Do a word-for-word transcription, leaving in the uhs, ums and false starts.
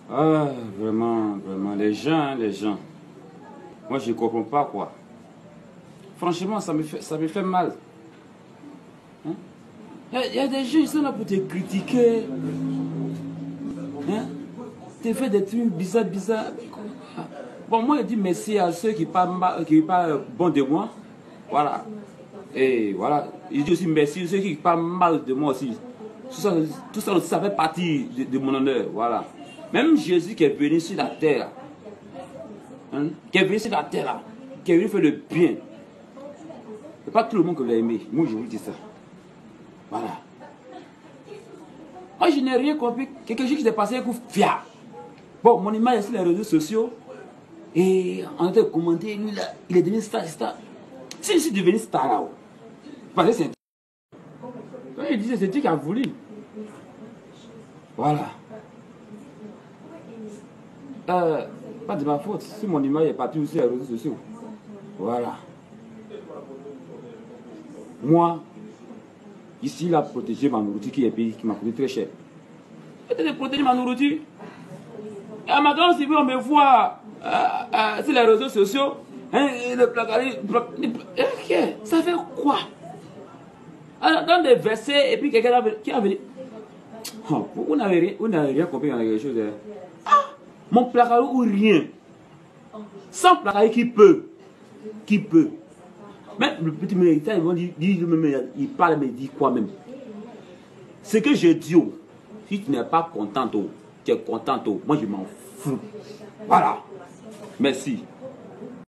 Ah, vraiment, vraiment, les gens, hein, les gens. Moi, je ne comprends pas, quoi. Franchement, ça me fait, ça me fait mal. Il hein? y, y, a des gens qui sont là pour te critiquer. Hein? Te faire des trucs bizarres, bizarres. Bon, moi, je dis merci à ceux qui parlent, mal, qui parlent bon de moi. Voilà. Et voilà. Je dis aussi merci à ceux qui parlent mal de moi aussi. Tout ça, tout ça, ça fait partie de, de mon honneur. Voilà. Même Jésus qui est venu sur la terre, hein, qui est venu sur la terre, là, qui est venu faire le bien. C'est pas tout le monde qui l'a aimé. Moi, je vous dis ça. Voilà. Moi, je n'ai rien compris. Quelque chose qui s'est passé avec Fia. Bon, mon image est sur les réseaux sociaux. Et on a été commenté, lui, là, il est devenu star, star. Si je suis devenu star, là, parce que c'est... Quand il disait, c'est Dieu qui a voulu. Voilà. Euh, pas de ma faute, si mon image est partie sur les réseaux sociaux. Voilà. Moi, ici, il a protégé ma nourriture qui est payée, qui m'a coûté très cher. Peut-être de protéger ma nourriture. Et à ma grande civile, on me voit euh, euh, sur les réseaux sociaux. Hein, le placard, okay, ça fait quoi? Alors, dans des versets, et puis quelqu'un qui avait dit, oh, vous n'avez rien, vous n'avez rien compris dans quelque chose. Hein? Ah, mon placard ou rien. Sans placard, qui peut? Qui peut? Mais le petit militaire, il, il, il parle, mais il dit quoi même? Ce que je dis, oh, si tu n'es pas content, oh, tu es content, oh, moi je m'en fous. Voilà. Merci.